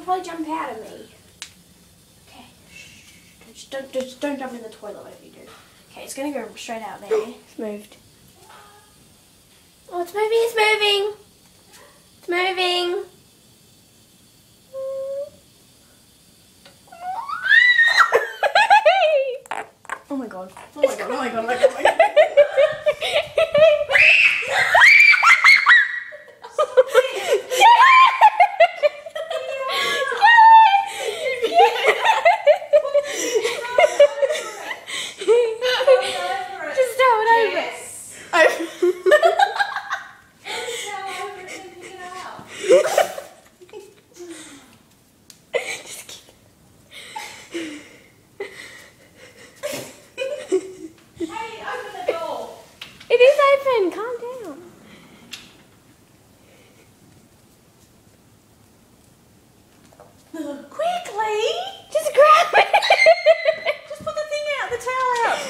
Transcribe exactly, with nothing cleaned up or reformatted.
probably jump out of me. Okay. Just don't, just don't jump in the toilet, whatever you do. Okay, it's gonna go straight out there. It's moved. Oh, it's moving, it's moving. It's moving. Oh my god. Oh my god, oh my god, oh my god, oh my god. Just throw it over. It is open, calm down. Quickly! Just grab it. Just put the thing out, the towel out.